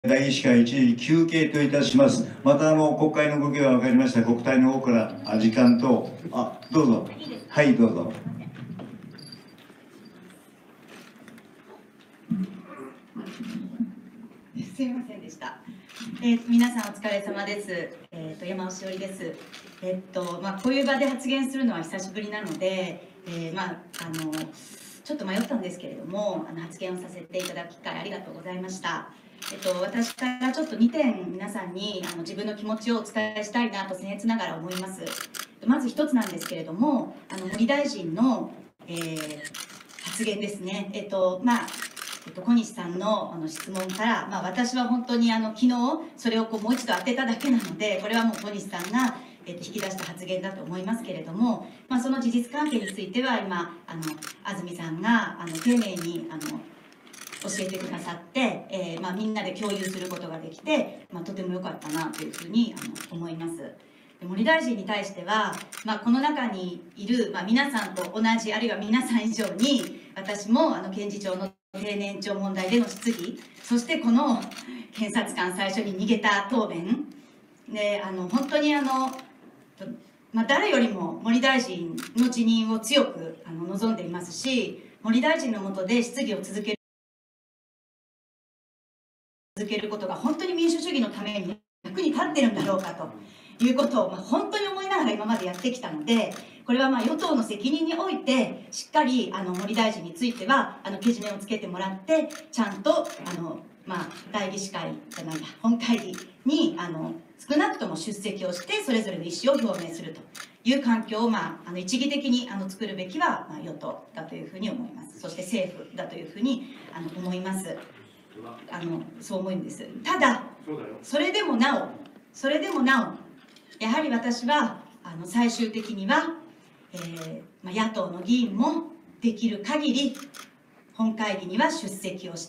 代議士会一時休憩といたします。また国会の動きが分かりました。国対の方から時間と、どうぞ。はい、どうぞ。 すみませんでした。皆さんお疲れ様です。山尾しおりです。こういう場で発言するのは久しぶりなので、ちょっと迷ったんですけれども、発言をさせていただく機会ありがとうございました。私からちょっと2点皆さんに自分の気持ちをお伝えしたいなと僭越ながら思います。まず一つなんですけれども、森大臣の、発言ですね。小西さんの質問から、私は本当に昨日それをもう一度当てただけなので、これはもう小西さんが引き出した発言だと思いますけれども、その事実関係については今安住さんが丁寧に教えてくださって、みんなで共有することができて、とても良かったなというふうに思います。森大臣に対しては、この中にいる、皆さんと同じあるいは皆さん以上に私も検事長の定年長問題での質疑、そしてこの検察官最初に逃げた答弁で、本当に誰よりも森大臣の辞任を強く望んでいますし、森大臣の下で質疑を続けることが本当に民主主義のために役に立ってるんだろうかということを本当に思いながら今までやってきたので、これは与党の責任においてしっかり森大臣についてはけじめをつけてもらって、ちゃんと代議士会じゃないや本会議に少なくとも出席をしてそれぞれの意思を表明するという環境を一義的に作るべきは与党だというふうに思います。そして政府だというふうに思います。そう思うんです。ただそれでもなおやはり私は最終的には、野党の議員もできる限り本会議には出席をして、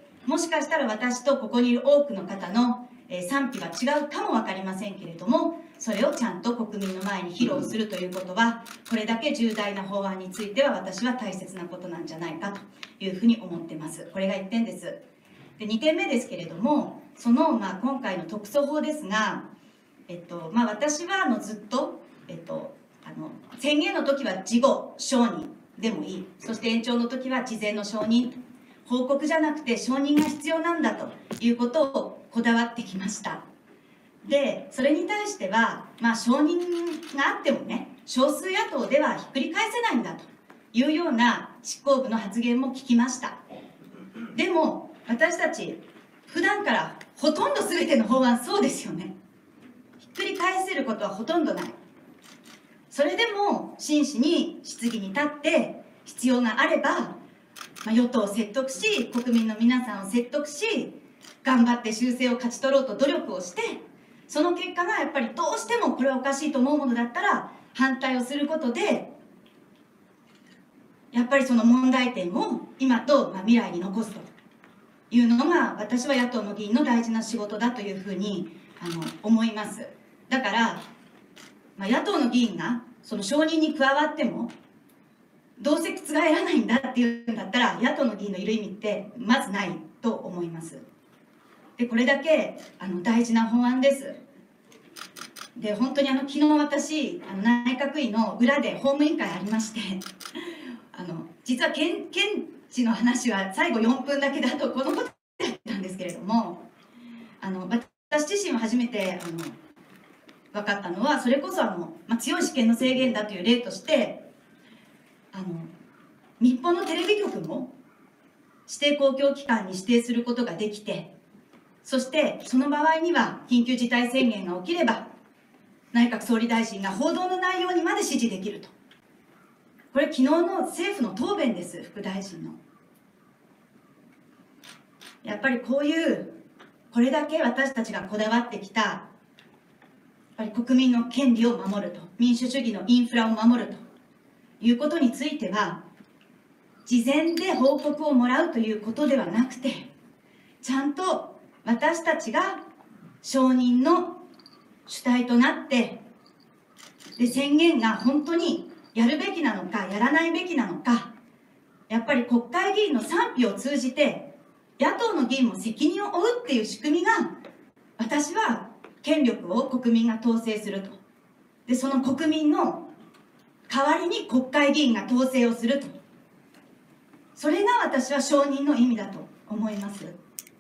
もしかしたら私とここにいる多くの方の賛否は違うかも分かりませんけれども、それをちゃんと国民の前に披露するということは、これだけ重大な法案については私は大切なことなんじゃないかというふうに思ってます。これが1点です。で2点目ですけれども、その今回の特措法ですが、私はずっと、宣言の時は事後承認でもいい、そして延長の時は事前の承認、報告じゃなくて承認が必要なんだということをこだわってきました。でそれに対しては、承認があってもね、少数野党ではひっくり返せないんだというような執行部の発言も聞きました。でも私たち普段からほとんど全ての法案そうですよね。ひっくり返せることはほとんどない。それでも真摯に質疑に立って必要があれば、与党を説得し、国民の皆さんを説得し、頑張って修正を勝ち取ろうと努力をして、その結果がやっぱりどうしてもこれはおかしいと思うものだったら反対をすることで、やっぱりその問題点を今と未来に残すというのが、私は野党の議員の大事な仕事だというふうに思います。だから、野党の議員がその承認に加わってもどうせ覆らないんだっていうんだったら、野党の議員のいる意味ってまずないと思います。でこれだけ大事な法案です。で本当に昨日私内閣委の裏で法務委員会ありまして実は検事の話は最後4分だけだとこのことだったんですけれども、私自身は初めて分かったのは、それこそ強い私権の制限だという例として日本のテレビ局も指定公共機関に指定することができて、そしてその場合には緊急事態宣言が起きれば内閣総理大臣が報道の内容にまで指示できると。これ昨日の政府の答弁です。副大臣のやっぱりこれだけ私たちがこだわってきた、やっぱり国民の権利を守ると、民主主義のインフラを守るということについては、事前で報告をもらうということではなくて、ちゃんと私たちが承認の主体となって、で宣言が本当にやるべきなのかやらないべきなのか、やっぱり国会議員の賛否を通じて野党の議員も責任を負うっていう仕組みが、私は権力を国民が統制すると。で、その国民の代わりに国会議員が統制をすると。それが私は承認の意味だと思います。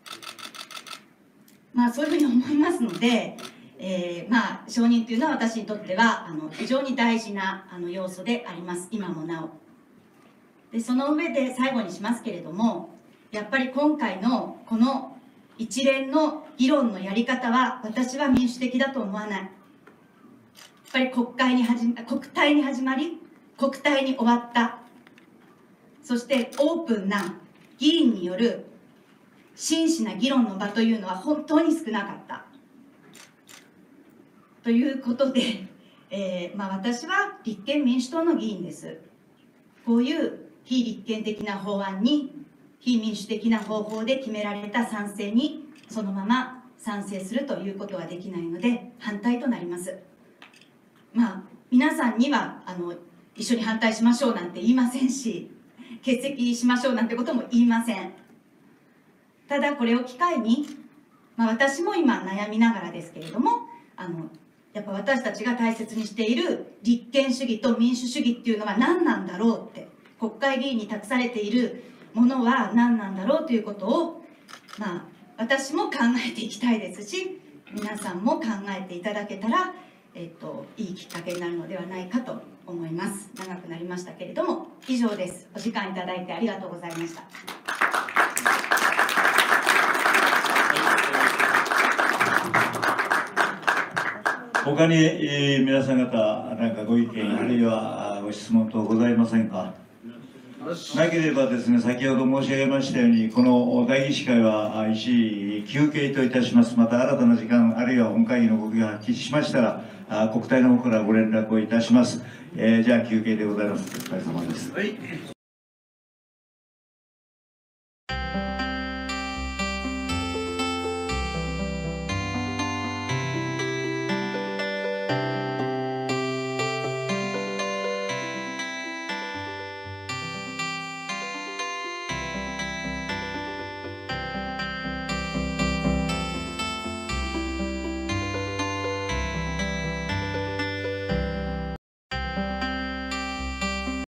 そういうふうに思いますので、承認というのは私にとっては非常に大事な要素であります、今もなお。でその上で最後にしますけれども、やっぱり今回のこの一連の議論のやり方は私は民主的だと思わない。やっぱり国対に始まり国対に終わった、そしてオープンな議員による真摯な議論の場というのは本当に少なかったということで、私は立憲民主党の議員です。こういう非立憲的な法案に非民主的な方法で決められた賛成にそのまま賛成するということはできないので反対となります。皆さんには一緒に反対しましょうなんて言いませんし、欠席しましょうなんてことも言いません。ただこれを機会に、私も今悩みながらですけれども、やっぱ私たちが大切にしている立憲主義と民主主義っていうのは何なんだろうって、国会議員に託されているものは何なんだろうということを、私も考えていきたいですし、皆さんも考えていただけたら、いいきっかけになるのではないかと思います。長くなりましたけれども、以上です。お時間いただいてありがとうございました。 他に、皆さん方何かご意見あるいはご質問等ございませんか。なければですね、先ほど申し上げましたように、この代議士会は一時休憩といたします。また新たな時間、あるいは本会議の動きが発揮しましたら、国対の方からご連絡をいたします。じゃあ休憩でございます。お疲れ様です。